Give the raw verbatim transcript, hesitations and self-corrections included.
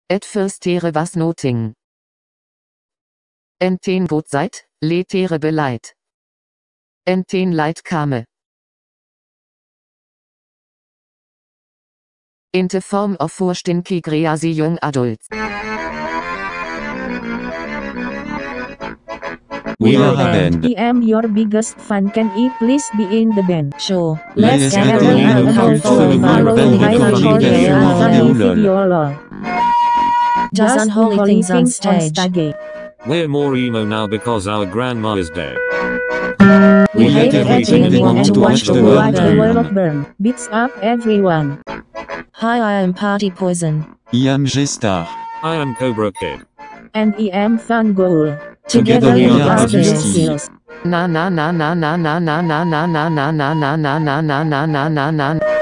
At first tere was nothing. En ten god seid, le tere beleid. En ten leid kame. In the form of Vorstinkig Greasy Young Adults. We are a band. I am your biggest fan. Can I please be in the band? Sure. Let's Let's get gather a around little and culture follow in my our role band in because culture we get and along funny well. video. Just unholy things on stage. We're more emo now because our grandma is dead. We hate everything and want to watch the world burn. burn. Beats up everyone. Hi, I am Party Poison. I am J-Star. I am Cobra Kid. And I am Fan Goal. Together we we are are the Justice. Na na na na na na na na na na na na na na na na na na na.